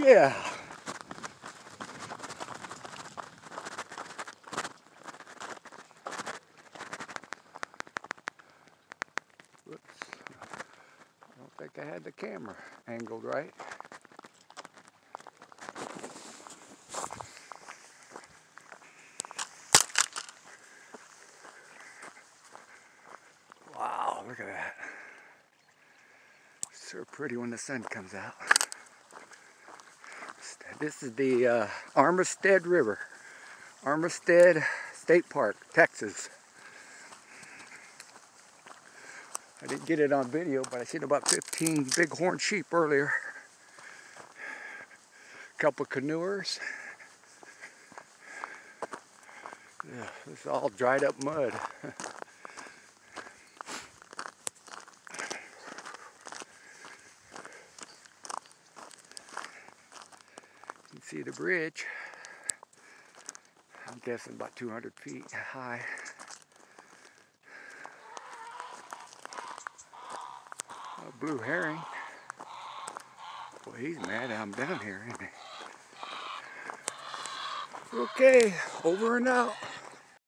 Yeah. Whoops. I don't think I had the camera angled right. Wow, look at that. So pretty when the sun comes out. This is the Armistead River. Armistead State Park, Texas. I didn't get it on video, but I seen about 15 bighorn sheep earlier. A couple canoers. Yeah, this is all dried up mud. You can see the bridge. I'm guessing about 200 feet high. A blue herring. Well, he's mad I'm down here, isn't he? Okay, over and out.